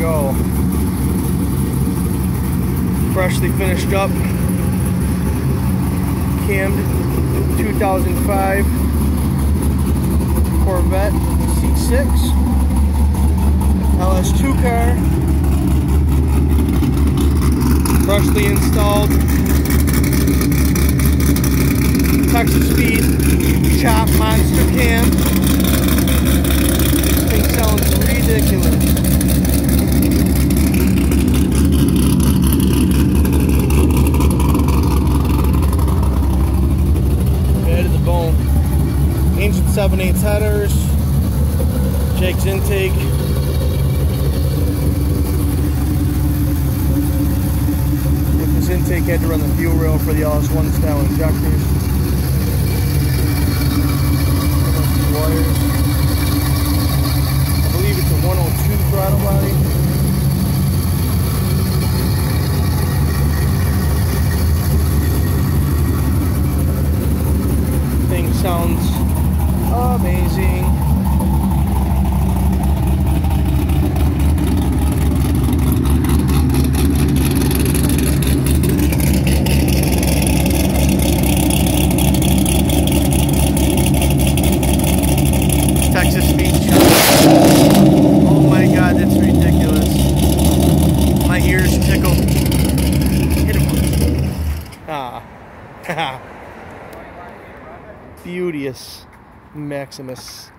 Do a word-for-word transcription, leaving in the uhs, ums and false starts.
go. Freshly finished up. Cammed two thousand five Corvette C six L S two car. Freshly installed Texas Speed Chop Monster Cam. This thing sounds ridiculous. Bad to the bone. Ancient seven eighths headers. JEGS intake. With this intake, I had to run the fuel rail for the L S one style injectors. Wires. I believe it's a one oh two throttle body. Thing sounds amazing. Texas Speed Chop. Oh my god, that's ridiculous. My ears tickle. Hit him. Ah. Beauteous Maximus.